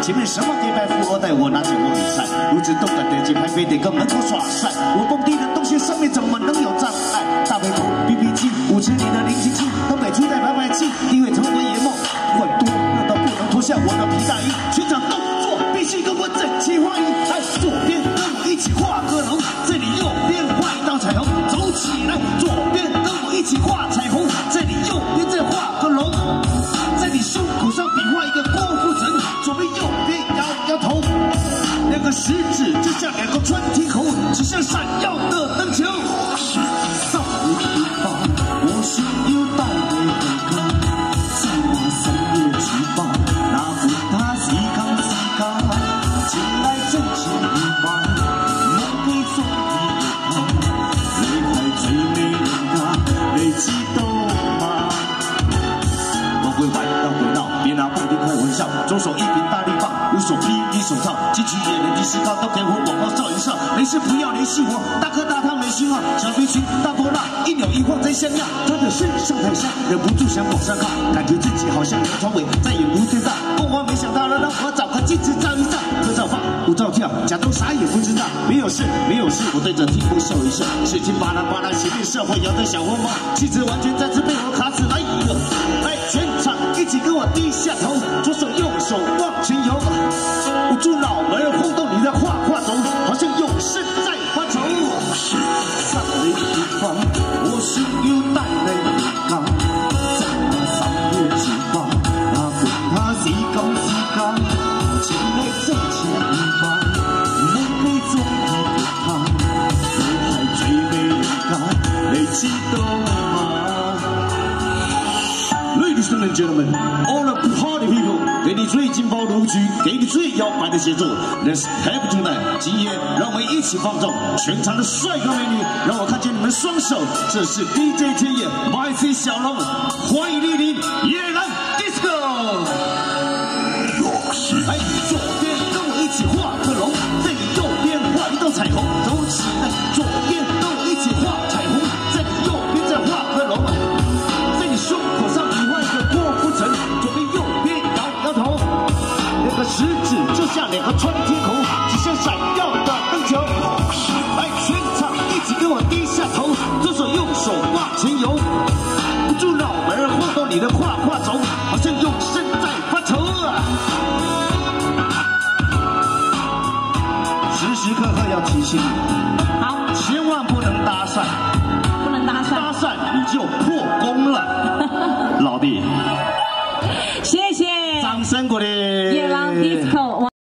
前面什么给白富二代，我拿着我比赛，如此动感的节拍，非得跟门口耍帅。我蹦迪的东西上面怎么能有障碍？大背头 BB 机，50里的077，东北初代排排气，地位成为野梦，怪多热到不能脱下我的皮大衣，全场动作必须跟我整齐划一。来，左边跟我一起画个龙，这里右边画一道彩虹，走起来，左边跟我一起画彩虹，这里右边再画个龙，在你胸口上比划一个郭富城，左边右边摇摇头，两个食指就像两个穿天猴，指向闪耀的灯球。少年的吧，我心又带泪回歌，在那3月7号，那管他是康是假，前来挣钱买，梦给中意的他，你係最美人家，你知道嗎？我會玩到回鬧，別拿蹦迪開玩笑，左手一柄大力棒，右手霹靂手套，金曲演員的士高都給我廣告照一上，沒事不要聯繫我，大哥大他沒信號，小飛裙大波浪，一扭一晃真像樣，他的身上太香，忍不住想往上靠，感覺自己好像梁朝偉，再也不對大，鳳凰沒想到了，讓我找個鏡子照一照，合照放，舞照跳，假裝啥也不知道，沒有事沒有事，我對着天空笑一笑，水晶巴拉巴拉，前面社會搖的小紅帽，氣質完全再次被我卡死，來一個，來全場一起跟我低下頭，左手右手往前游，捂住腦門晃動你的畫畫軸，好像永生在發愁。上你的地方，我心又帶淚回港，在那3月7號，那管他是咁是假，前來掙錢買，夢給中意的他，你係最美人家，你知道嗎？Ladies and gentlemen, all the party people， 给你最劲爆的舞曲，给你最摇摆的节奏 ，Let's have tonight。今夜让我们一起放纵全场的帅哥美女，让我看见你们双手。这是 DJ 天野 YC 小龙，欢迎莅临野狼 Disco。哎，左边跟我一起画个龙，这里右边画一道彩虹，走起来，左边跟我一起画彩虹，这里右边再画个龙，在你胸口上比划一个郭富城，左边右边摇摇头，两个食指就像两个穿天猴，指向闪耀的灯球。来，全场一起跟我低下头，左手右手往前游，捂住脑门晃动你的画画轴，好像永生在发愁啊！时时刻刻要提醒你，好，千万不能搭讪， 不能搭讪， 搭讪你就破功了，老弟。 谢谢， 掌声鼓励。 野狼 Disco。